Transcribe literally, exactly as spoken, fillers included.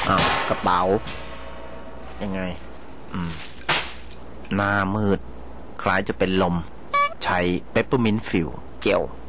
อ้าวกระเป๋ายังไงอืมหน้ามืดคล้ายจะเป็นลมใช้เปปเปอร์มินต์ฟิวเจล